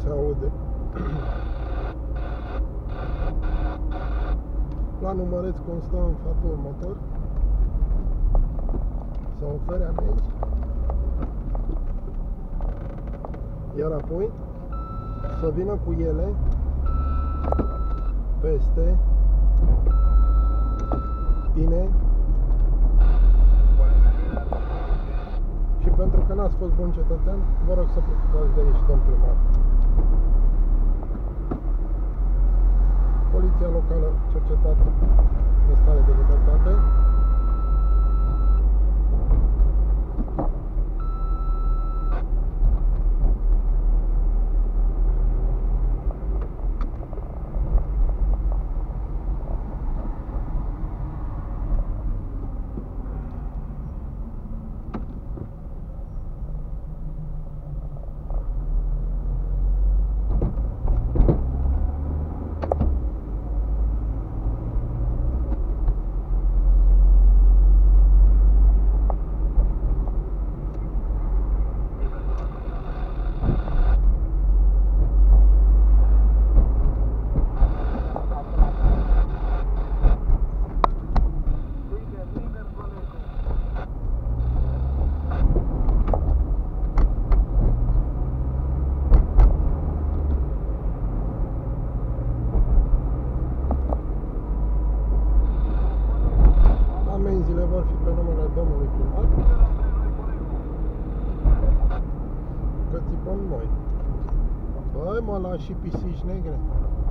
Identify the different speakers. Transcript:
Speaker 1: se aude. Planul măreț constă în felul următor: să ofere amenzi, iar apoi să vină cu ele peste tine, și pentru că n-ați fost bun cetățean, vă rog să preocupați de aici, domn primar. Poliția locală cercetată în stare de libertate. Amenziile vor fi pe numele domnului primar, că țipăm noi. Băi, mă, lași și pisici negre.